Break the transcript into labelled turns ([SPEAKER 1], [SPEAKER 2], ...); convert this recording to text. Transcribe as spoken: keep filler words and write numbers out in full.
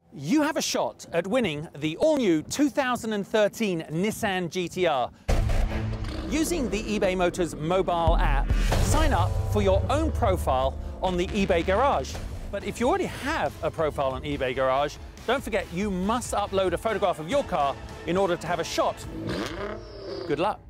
[SPEAKER 1] You have a shot at winning the all-new two thousand thirteen Nissan G T R. Using the eBay Motors mobile app, sign up for your own profile on the eBay Garage. But if you already have a profile on eBay Garage, don't forget you must upload a photograph of your car in order to have a shot. Good luck.